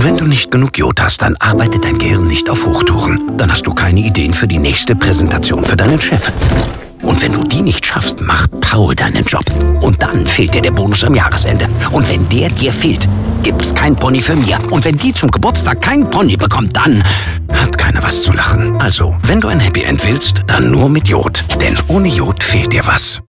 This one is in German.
Wenn du nicht genug Jod hast, dann arbeitet dein Gehirn nicht auf Hochtouren. Dann hast du keine Ideen für die nächste Präsentation für deinen Chef. Und wenn du die nicht schaffst, macht Paul deinen Job. Und dann fehlt dir der Bonus am Jahresende. Und wenn der dir fehlt, gibt's kein Pony für Mia. Und wenn die zum Geburtstag kein Pony bekommt, dann hat keiner was zu lachen. Also, wenn du ein Happy End willst, dann nur mit Jod. Denn ohne Jod fehlt dir was.